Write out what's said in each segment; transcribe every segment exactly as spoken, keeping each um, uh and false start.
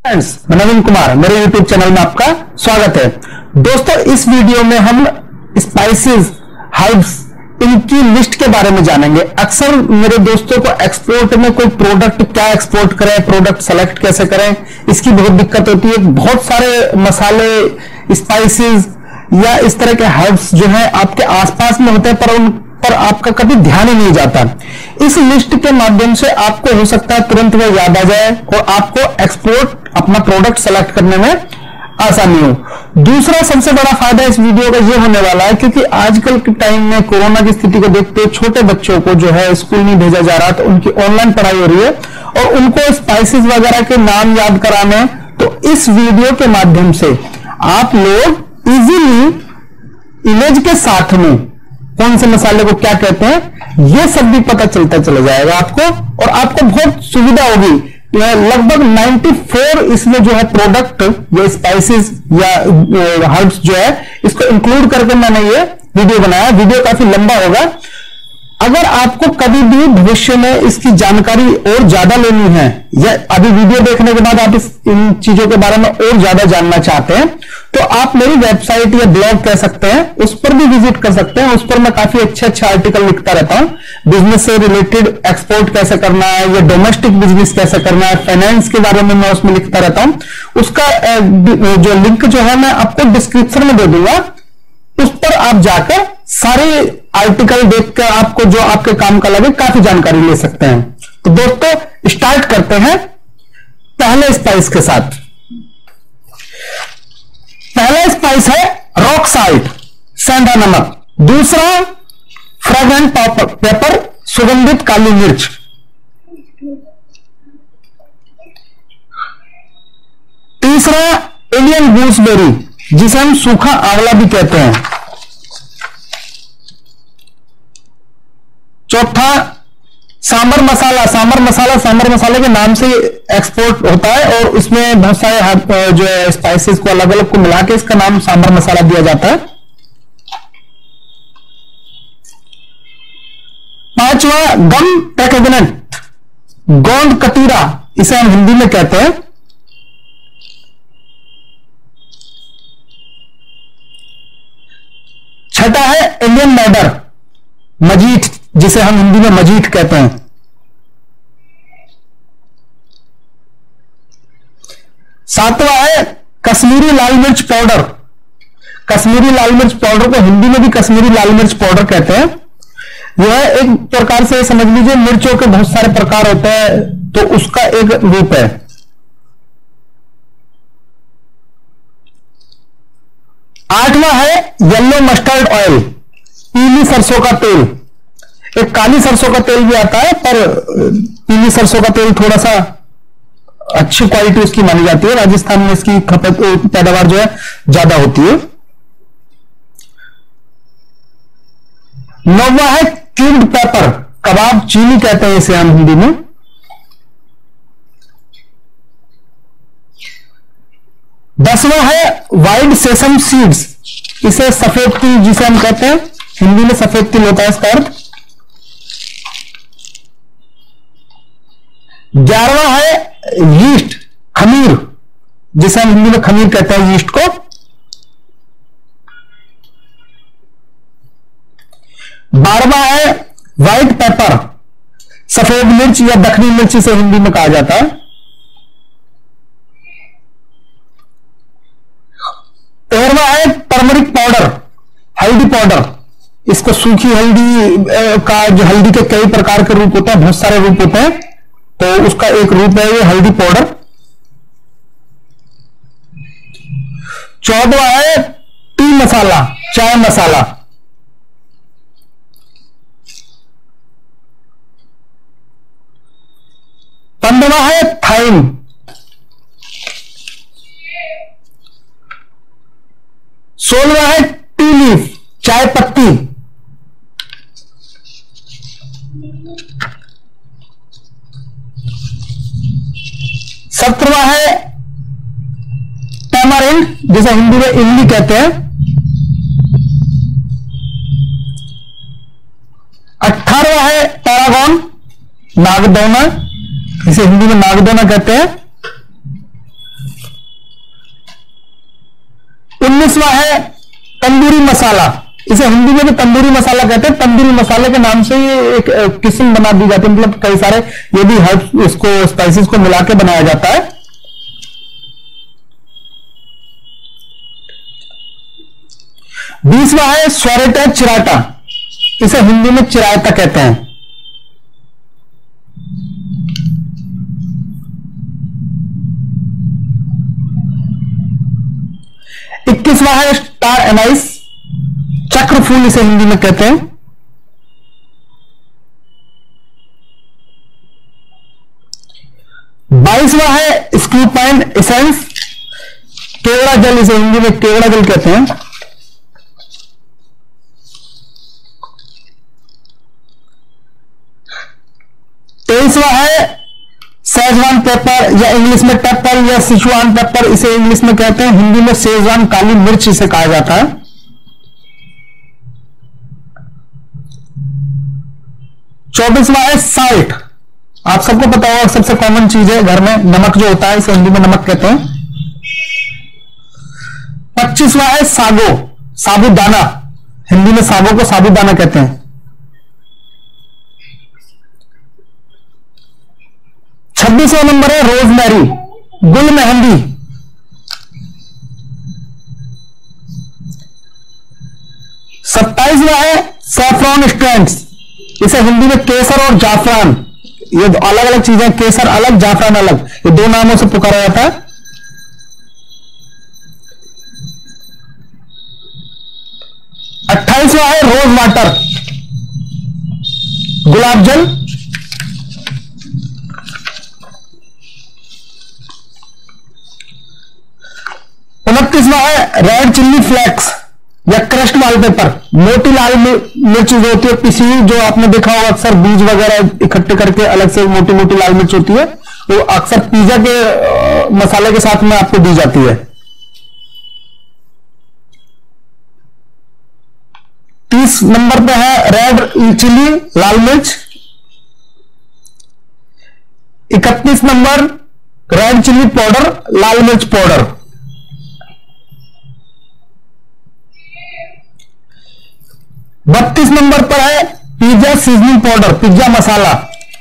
Friends, मैं नवीन कुमार, मेरे YouTube channel में आपका स्वागत है। दोस्तों, इस वीडियो में हम स्पाइसेस, हर्ब्स, इनकी लिस्ट के बारे में जानेंगे। अक्सर मेरे दोस्तों को एक्सपोर्ट में कोई प्रोडक्ट क्या एक्सपोर्ट करें, प्रोडक्ट सेलेक्ट कैसे करें, इसकी बहुत दिक्कत होती है। बहुत सारे मसाले, स्पाइसेस या इस तरह के हर्ब्स जो है आपके आसपास में होते हैं, पर उन पर आपका कभी ध्यान ही नहीं जाता। इस लिस्ट के माध्यम से आपको हो सकता है तुरंत में याद आ जाए और आपको एक्सपोर्ट अपना प्रोडक्ट सेलेक्ट करने में आसानी हो। दूसरा सबसे बड़ा फायदा इस वीडियो का यह होने वाला है, क्योंकि आजकल के टाइम में कोरोना की स्थिति को देखते हुए छोटे बच्चों को जो है स्कूल नहीं भेजा जा रहा, तो उनकी ऑनलाइन पढ़ाई हो रही है और उनको स्पाइसेस वगैरह के नाम याद कराने, तो इस वीडियो के माध्यम से आप लोग इजीली इमेज के साथ में कौन से मसाले को क्या कहते हैं यह सब भी पता चलता चला जाएगा आपको, और आपको बहुत सुविधा होगी। लगभग चौरानवे इसमें जो है प्रोडक्ट, जो स्पाइसेस या हर्ब्स जो है, इसको इंक्लूड करके मैंने ये वीडियो बनाया। वीडियो काफी लंबा होगा। अगर आपको कभी भी भविष्य में इसकी जानकारी और ज्यादा लेनी है, या अभी वीडियो देखने के बाद आप इस इन चीजों के बारे में और ज्यादा जानना चाहते हैं, तो आप मेरी वेबसाइट या ब्लॉग कह सकते हैं, उस पर भी विजिट कर सकते हैं। उस पर मैं काफी अच्छे अच्छे आर्टिकल लिखता रहता हूं। बिजनेस से रिलेटेड, एक्सपोर्ट कैसे करना है या डोमेस्टिक बिजनेस कैसे करना है, फाइनेंस के बारे में मैं उसमें लिखता रहता हूं। उसका जो लिंक जो है मैं आपको डिस्क्रिप्शन में दे दूंगा, उस पर आप जाकर सारे आर्टिकल देखकर आपको जो आपके काम का लगे काफी जानकारी ले सकते हैं। तो दोस्तों, स्टार्ट करते हैं पहले स्पाइस के साथ। पहला स्पाइस है रॉक साल्ट, सेंधा नमक। दूसरा फ्रेग्रेंट पेपर, सुगंधित काली मिर्च। तीसरा इंडियन गूसबेरी, जिसे हम सूखा आंवला भी कहते हैं। चौथा सांबर मसाला। सांबर मसाला सांबर मसाले के नाम से एक्सपोर्ट होता है और इसमें बहुत सारे जो है स्पाइसेस को अलग अलग को मिला के इसका नाम सांबर मसाला दिया जाता है। पांचवा गम पैकेगनेंट, गोंद कतीरा, इसे हम हिंदी में कहते हैं। छठा है इंडियन मैडर, मजीठ, जिसे हम हिंदी में मजीठ कहते हैं। सातवां है कश्मीरी लाल मिर्च पाउडर। कश्मीरी लाल मिर्च पाउडर को हिंदी में भी कश्मीरी लाल मिर्च पाउडर कहते हैं। यह एक प्रकार से समझ लीजिए, मिर्चों के बहुत सारे प्रकार होते हैं, तो उसका एक रूप है। आठवां है येलो मस्टर्ड ऑयल, पीली सरसों का तेल। एक काली सरसों का तेल भी आता है, पर पीली सरसों का तेल थोड़ा सा अच्छी क्वालिटी उसकी मानी जाती है। राजस्थान में इसकी खपत पैदावार जो है ज्यादा होती है। नौवां है क्यूब्ड पेपर, कबाब चीनी कहते हैं इसे हम हिंदी में। दसवां है वाइट सेसम सीड्स, इसे सफेद तिल जिसे हम कहते हैं, हिंदी में सफेद तिल होता है इसका अर्थ। ग्यारहवां है यीस्ट, खमीर, जिसे हम हिंदी में खमीर कहते हैं यीस्ट को। बारहवां है व्हाइट पेपर, सफेद मिर्च या दक्षिणी मिर्च से हिंदी में कहा जाता है। तेरहवां है टर्मरिक पाउडर, हल्दी पाउडर। इसको सूखी हल्दी का, जो हल्दी के कई प्रकार के रूप होते हैं, बहुत सारे रूप होते हैं, तो उसका एक रूप है ये हल्दी पाउडर। चौदहवां है टी मसाला, चाय मसाला। पंद्रहवां है थाइम। सोलहवां है टी लीफ, चाय पत्ती। सत्रहवां है टैमारिंड, जिसे हिंदी में इमली कहते हैं। अठारहवां है पैरागॉन, नागदौना, इसे हिंदी में नागदौना कहते हैं। उन्नीसवां है तंदूरी मसाला। इसे हिंदी में भी तंदूरी मसाला कहते हैं। तंदूरी मसाले के नाम से ही एक किस्म बना दी जाती है, मतलब कई सारे ये भी हर्ब इसको स्पाइसेस को मिला के बनाया जाता है। बीसवां है स्वरेटा चिराटा। इसे हिंदी में चिरायता कहते हैं। इक्कीसवां है स्टार एनाइस, चक्र फूल इसे हिंदी में कहते हैं। बाईसवां है स्क्यूपाइन एसेंस, केवड़ा जल इसे हिंदी में केवड़ा जल कहते हैं। तेईसवां है सेजवान पेपर या इंग्लिश में पेपर या सिचुआन पेपर इसे इंग्लिश में कहते हैं, हिंदी में सेजवान काली मिर्च इसे कहा जाता है। चौबीसवां है साल्ट। आप सबको पता होगा सबसे कॉमन चीज है घर में, नमक जो होता है इसे हिंदी में नमक कहते हैं। पच्चीसवां है सागो, साबूदाना, हिंदी में सागो को साबूदाना कहते हैं। छब्बीसवां नंबर है रोजमेरी, गुल मेहंदी। सत्ताईसवां है सैफरॉन स्ट्रैंड्स, इसे हिंदी में केसर और जाफरान, ये अलग अलग चीजें, केसर अलग जाफरान अलग, ये दो नामों से पुकारा जाता है। अट्ठाईसवां है रोज वाटर, गुलाब जल। उनतीसवां है रेड चिल्ली फ्लेक्स या क्रश्ड वॉलपेपर, मोटी लाल मिर्च जो होती है पिसी, जो आपने देखा होगा अक्सर बीज वगैरह इकट्ठे करके अलग से मोटी मोटी लाल मिर्च होती है, वो अक्सर पिज्जा के मसाले के साथ में आपको दी जाती है। तीस नंबर पे है रेड चिली लाल मिर्च। इकतीस नंबर रेड चिली पाउडर लाल मिर्च पाउडर। बत्तीस नंबर पर है pizza seasoning powder, pizza masala.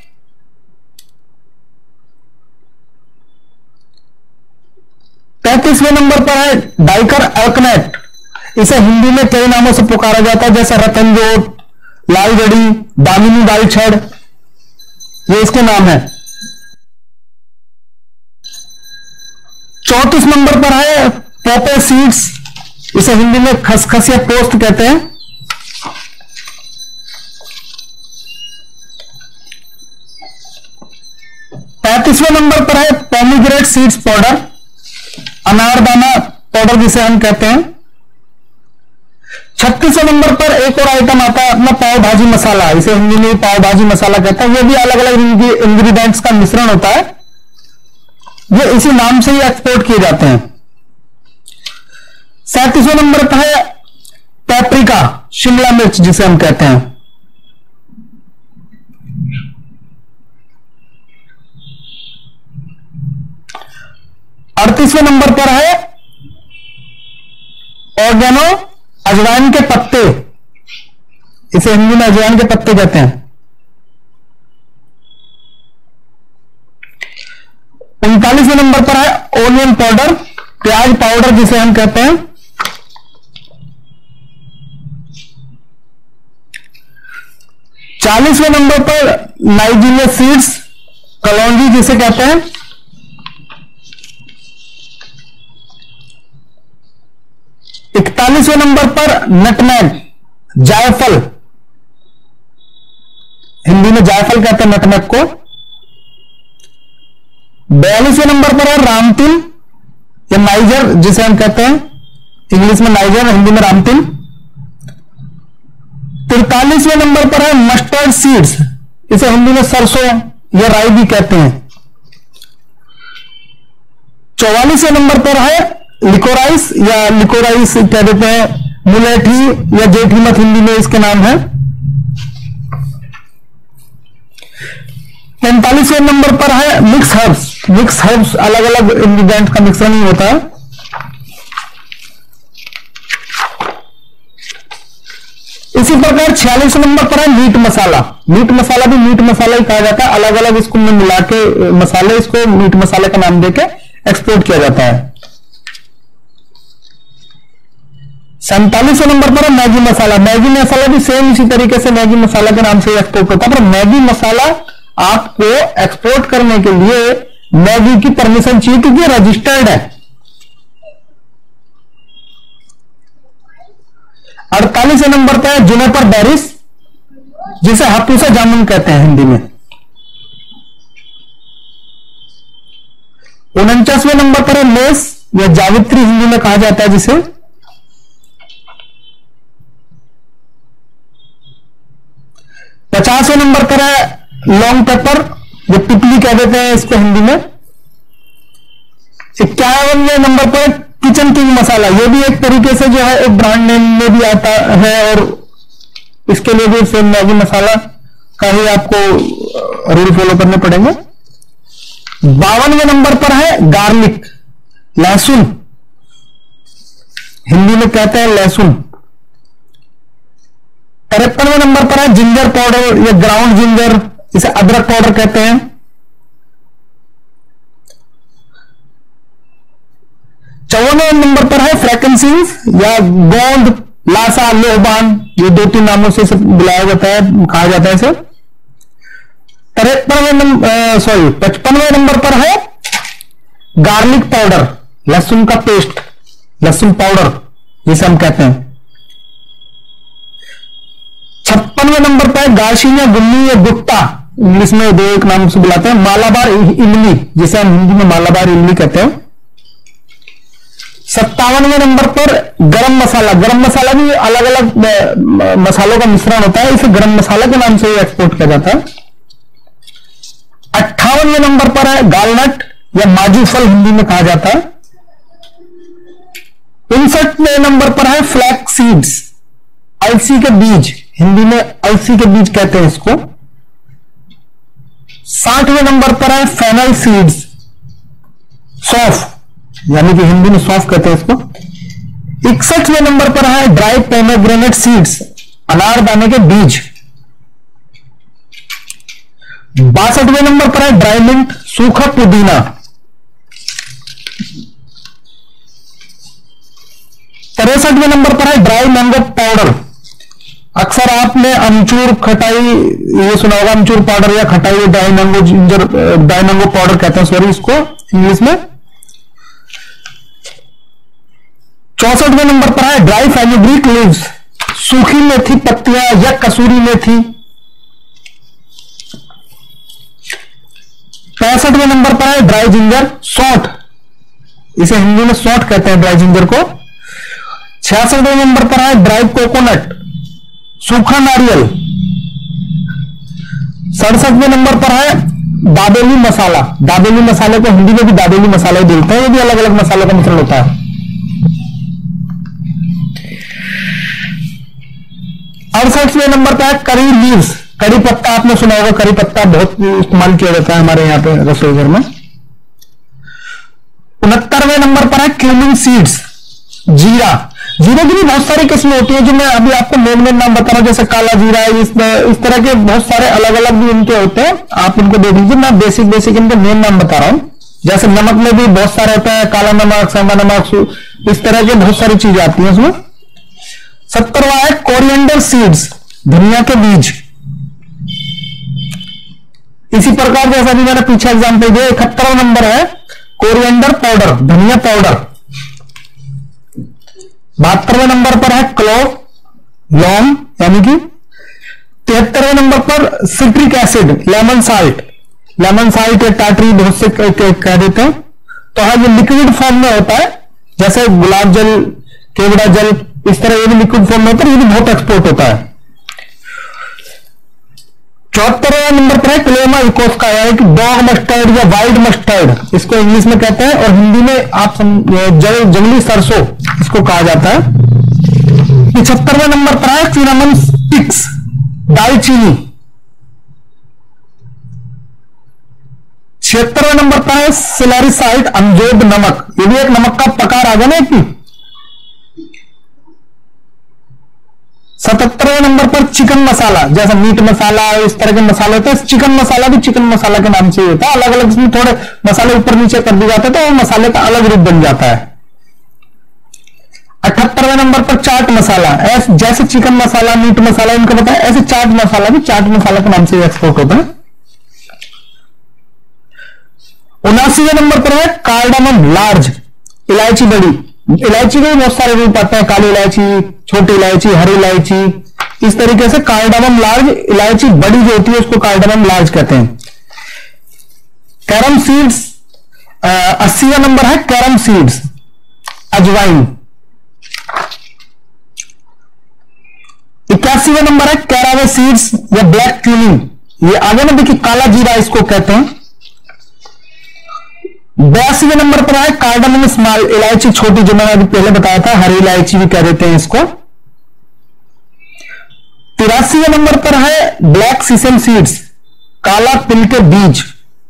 तैतीसवें नंबर पर है डाइकर अल्कनेट, इसे हिंदी में कई नामों से पुकारा जाता है, जैसे रतनजोत, लालगढ़ी, दामिनी दाल छड़, ये इसके नाम है। चौंतीस नंबर पर है पोपे सीड्स, इसे हिंदी में खसखस या पोस्त कहते हैं। पैंतीसवें नंबर पर है पोमीग्रेनेट सीड्स पाउडर, अनारदाना पाउडर जिसे हम कहते हैं। छत्तीसवें नंबर पर एक और आइटम आता है अपना पाव भाजी मसाला, इसे हिंदी में पाव भाजी मसाला कहते हैं। ये भी अलग अलग इंग्रेडिएंट्स का मिश्रण होता है, ये इसी नाम से ही एक्सपोर्ट किए जाते हैं। सैंतीसवें नंबर पर है पेपरिका, शिमला मिर्च जिसे हम कहते हैं। अड़तीसवें नंबर पर है ऑर्गेनो, अजवाइन के पत्ते, इसे हिंदी में अजवाइन के पत्ते कहते हैं। उनतालीसवें नंबर पर है ओनियन पाउडर, प्याज पाउडर जिसे हम कहते हैं। चालीसवें नंबर पर नाइजीरिया सीड्स, कलौंजी जिसे कहते हैं। इकतालीसवें नंबर पर नटमैग, जायफल, हिंदी में जायफल कहते हैं नटमैग को। बयालीसवें नंबर पर है रामतिल या नाइजर जिसे हम कहते हैं, इंग्लिश में नाइजर, हिंदी में रामतिल। तिरतालीसवें नंबर पर है मस्टर्ड सीड्स, इसे हिंदी में सरसों या राई भी कहते हैं। चौवालीसवें नंबर पर है लिकोराइस या लिकोराइस कह देते हैं, मुलेठी या जेठीमत हिंदी में इसके नाम है। पैंतालीसवें नंबर पर है मिक्स हर्ब्स, मिक्स हर्ब्स, अलग अलग इंग्रेडिएंट का मिश्रण ही होता है। इसी प्रकार छियालीस नंबर पर है मीट मसाला। मीट मसाला भी मीट मसाला ही कहा जाता है, अलग अलग इसको में मिला के मसाले, इसको मीट मसाले का नाम देके एक्सपोर्ट किया जाता है। सैंतालीस नंबर पर है मैगी मसाला। मैगी मसाला भी सेम इसी तरीके से मैगी मसाला के नाम से एक्सपोर्ट होता है, पर मैगी मसाला आपको एक्सपोर्ट करने के लिए मैगी की परमिशन चाहिए क्योंकि रजिस्टर्ड है। अड़तालीस नंबर पर है जुनिपर बेरीज, जिसे हापुसा जामुन कहते हैं हिंदी में। उनचासवें नंबर पर है मेस या जावित्री हिंदी में कहा जाता है जिसे। पचासवें नंबर पर है लॉन्ग पेपर, जो पिपली कह देते हैं इसको हिंदी में। इक्यावनवें नंबर पर किचन किंग मसाला, ये भी एक तरीके से जो है एक ब्रांड नेम में भी आता है और इसके लिए भी सेम मैगी मसाला का ही आपको रूल फॉलो करने पड़ेंगे। बावनवें नंबर पर है गार्लिक, लहसुन, हिंदी में कहते हैं लहसुन। तिरपनवें नंबर पर है जिंजर पाउडर या ग्राउंड जिंजर, इसे अदरक पाउडर कहते हैं। चौवनवें नंबर पर है फ्रैंकिंसेंस या गोंद, लासा, लोहबान, ये दो तीन नामों से बुलाया जाता है, कहा जाता है इसे। तिरपनवें नंबर सॉरी पचपनवें नंबर पर है गार्लिक पाउडर, लहसुन का पेस्ट, लहसुन पाउडर जिसे हम कहते हैं। छप्पनवें नंबर पर गार्सिनिया गुन्नी या गुट्टा, इंग्लिश में दो एक नाम से बुलाते हैं। मालाबार इमली, जिसे हम हिंदी में मालाबार इमली कहते हैं। सत्तावनवें नंबर पर गरम मसाला, गरम मसाला भी अलग अलग मसालों का मिश्रण होता है, इसे गरम मसाला के नाम से एक्सपोर्ट किया जाता है। अट्ठावनवें नंबर पर है गालनट या माजू फल, हिंदी में कहा जाता है। उनसठवें नंबर पर है फ्लैक्स सीड्स, अलसी के बीज, हिंदी में अलसी के बीज कहते हैं इसको। साठवें नंबर पर है फेनल सीड्स, सौंफ, यानी कि हिंदी में सौंफ कहते हैं इसको। इकसठवें नंबर पर है ड्राई पोमेग्रेनेट सीड्स, अनारदाने के बीज। बासठवें नंबर पर है ड्राई मिंट, सूखा पुदीना। तिरसठवें नंबर पर है ड्राई मैंगो पाउडर। अक्सर आपने अमचूर खटाई ये सुना होगा, अमचूर पाउडर या खटाई dry mango ginger, dry mango powder कहते हैं सॉरी इसको इंग्लिश में। चौसठवें नंबर पर है ड्राई फेनुग्रीक लीव्स, सूखी मेथी पत्तियां या कसूरी मेथी। पैंसठवें नंबर पर है ड्राई जिंजर, सौंठ, इसे हिंदी में सौंठ कहते हैं ड्राई जिंजर को। छियासठवें नंबर पर है ड्राई कोकोनट, सूखा नारियल। सड़सठवें नंबर पर है दाबेली मसाला, दाबेली मसाले को हिंदी में भी दाबेली मसाला ही बोलते हैं, ये भी अलग अलग मसालों का मिश्रण होता है। अड़सठवें नंबर पर है करी लीव्स, करी पत्ता, आपने सुना होगा करी पत्ता बहुत इस्तेमाल किया जाता है हमारे यहाँ पे रसोई घर में। उनहत्तरवें नंबर पर है क्यूमिन सीड्स, जीरा। जीरे की भी बहुत सारी किस्में होती है जो मैं अभी आपको मेन मेन नाम बता रहा हूं, जैसे काला जीरा, इस, इस तरह के बहुत सारे अलग अलग भी इनके होते हैं, आप इनको देख लीजिए। मैं बेसिक बेसिक इनके मेन नाम बता रहा हूं। जैसे नमक में भी बहुत सारे होते हैं, काला नमक, सेंधा नमक, इस तरह के बहुत सारी चीजें आती हैं उसमें। सत्तरवा है कोरिएंडर सीड्स, धनिया के बीज। इसी प्रकार जैसा भी मैंने पीछे एग्जाम्पल दिया, इकहत्तरवा नंबर है कोरिएंडर पाउडर, धनिया पाउडर। बहत्तरवें नंबर पर है क्लोव, लौंग, यानी कि। तिहत्तरवें नंबर पर citric acid, lemon salt, lemon salt या टाटरी बहुत से कह देते हैं। तो हाँ, ये लिक्विड फॉर्म में होता है, जैसे गुलाब जल, केवड़ा जल, इस तरह ये भी लिक्विड फॉर्म में होता है, ये भी बहुत एक्सपोर्ट होता है। चौहत्तरवें नंबर पर है क्लेमा इकोस्का, यानी कि डॉग मस्टर्ड या वाइल्ड मस्टर्ड, इसको इंग्लिश में कहते हैं, और हिंदी में आप जल, जंगली सरसों इसको कहा जाता है। पिछहत्तरवें नंबर पर है सिनेमन स्टिक्स, दालचीनी। छिहत्तरवें नंबर पर है सिलैरिसाइड अमजोद नमक, ये भी एक नमक का प्रकार आ गया ना कि। सतहत्तरवें नंबर पर चिकन मसाला, जैसा मीट मसाला इस तरह के मसाले होते हैं, चिकन मसाला भी चिकन मसाला के नाम से ही होता है, अलग अलग इसमें थोड़े मसाले ऊपर नीचे कर दिए जाते हैं तो वो मसाले का अलग रूप बन जाता है। अठहत्तरवें नंबर पर चाट मसाला, ऐसे जैसे चिकन मसाला मीट मसाला इनको बताया, ऐसे चाट मसाला भी चाट मसाला के नाम से एक्सपोर्ट होता है। उनासीवें नंबर पर है कार्डामम लार्ज, इलायची बड़ी। इलायची के बहुत सारे रूप आते हैं, काली इलायची, छोटी इलायची, हरी इलायची, इस तरीके से कार्डामम लार्ज, इलायची बड़ी जो होती है उसको कार्डामम लार्ज कहते हैं। कैरम सीड्स, अस्सीवें नंबर है कैरम सीड्स, अजवाइन। इक्यासीवें नंबर है कैरावे सीड्स या ब्लैक क्यूमिन, ये आगे में देखिए काला जीरा इसको कहते हैं। बयासीवें नंबर पर है कार्डामम स्मॉल, इलायची छोटी, जो मैंने अभी पहले बताया था, हरी इलायची भी कह देते हैं इसको। तिरासीवें नंबर पर है ब्लैक सीसम सीड्स, काला तिल के बीज।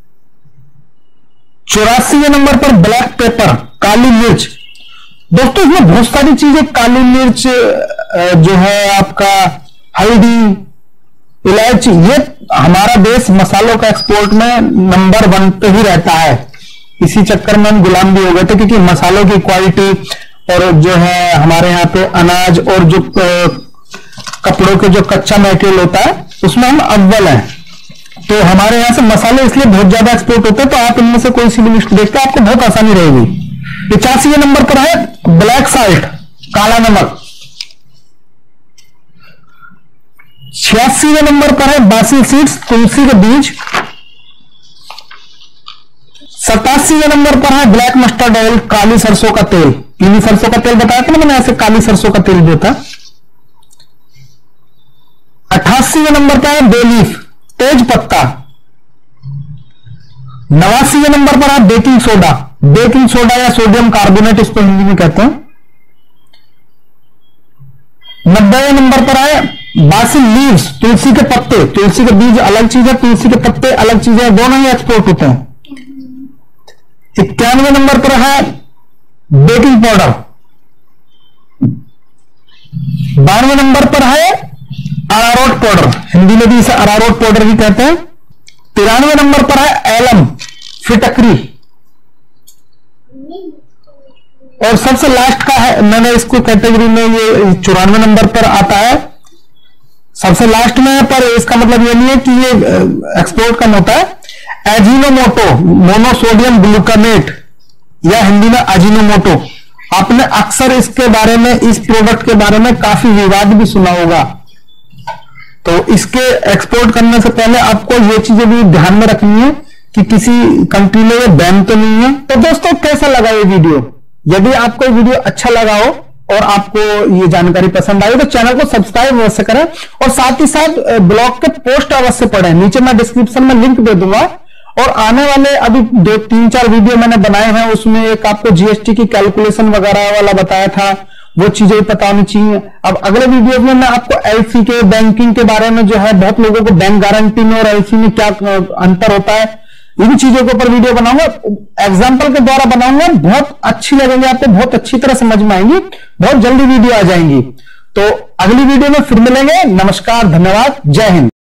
चौरासीवें नंबर पर ब्लैक पेपर, काली मिर्च। दोस्तों इसमें बहुत सारी चीजें, काली मिर्च जो है आपका, हल्दी, इलायची, ये हमारा देश मसालों का एक्सपोर्ट में नंबर वन पे ही रहता है। इसी चक्कर में हम गुलाम भी हो गए थे, क्योंकि मसालों की क्वालिटी और जो है हमारे यहाँ पे अनाज और जो कपड़ों के जो कच्चा मटेरियल होता है उसमें हम अव्वल हैं। तो हमारे यहाँ से मसाले इसलिए बहुत ज्यादा एक्सपोर्ट होते हैं। तो आप इनमें से कोई सी भी लिस्ट देखते हैं आपको बहुत आसानी रहेगी। पचासीवें नंबर पर है ब्लैक साल्ट, काला नमक। छियासीवें नंबर पर है बासिल सीड्स, तुलसी के बीज। सतासीवें नंबर पर है ब्लैक मस्टर्ड ऑयल, काली सरसों का तेल। पीली सरसों का तेल बताया था ना मैंने, ऐसे काली सरसों का तेल भी होता है। अट्ठासीवें नंबर पर है बे लीफ, तेज पत्ता। नवासीवें नंबर पर है बेकिंग सोडा, बेकिंग सोडा या सोडियम कार्बोनेट इसको हिंदी में कहते हैं। नब्बेवें नंबर पर है बासिल लीव्स, तुलसी के पत्ते। तुलसी के बीज अलग चीज है, तुलसी के पत्ते अलग चीज है, दोनों ही एक्सपोर्ट होते हैं। इक्यानवे नंबर पर है बेकिंग पाउडर। बानवे नंबर पर है अरारोट पाउडर, हिंदी में भी इसे अरारोट पाउडर भी कहते हैं। तिरानवे नंबर पर है एलम, फिटकरी। और सबसे लास्ट का है, मैंने इसको कैटेगरी में ये चौरानवे नंबर पर आता है, सबसे लास्ट में है, पर इसका मतलब ये नहीं है कि ये एक्सपोर्ट कम होता है। एजिनोमोटो, मोनोसोडियम ग्लूटामेट या हिंदी में अजीनोमोटो। आपने अक्सर इसके बारे में, इस प्रोडक्ट के बारे में काफी विवाद भी सुना होगा। तो इसके एक्सपोर्ट करने से पहले आपको ये चीजें भी ध्यान में रखनी है कि किसी कंट्री में ये बैन तो नहीं है। तो दोस्तों कैसा लगा ये वीडियो? यदि आपको ये वीडियो अच्छा लगा हो और आपको ये जानकारी पसंद आई तो चैनल को सब्सक्राइब अवश्य करें और साथ ही साथ ब्लॉग के पोस्ट अवश्य पढ़ें। नीचे मैं डिस्क्रिप्शन में लिंक दे दूंगा और आने वाले अभी दो तीन चार वीडियो मैंने बनाए हैं, उसमें एक आपको जीएसटी की कैलकुलेशन वगैरह वाला बताया था, वो चीजें पता होनी चाहिए। अब अगले वीडियो में मैं आपको एलसी के, बैंकिंग के बारे में जो है, बहुत लोगों को बैंक गारंटी में और एलसी में क्या अंतर होता है, इन चीजों के ऊपर वीडियो बनाऊंगा, एग्जाम्पल के द्वारा बनाऊंगा। बहुत अच्छी लगेंगे आपको, बहुत अच्छी तरह समझ में आएंगी, बहुत जल्दी वीडियो आ जाएंगी। तो अगली वीडियो में फिर मिलेंगे। नमस्कार, धन्यवाद, जय हिंद।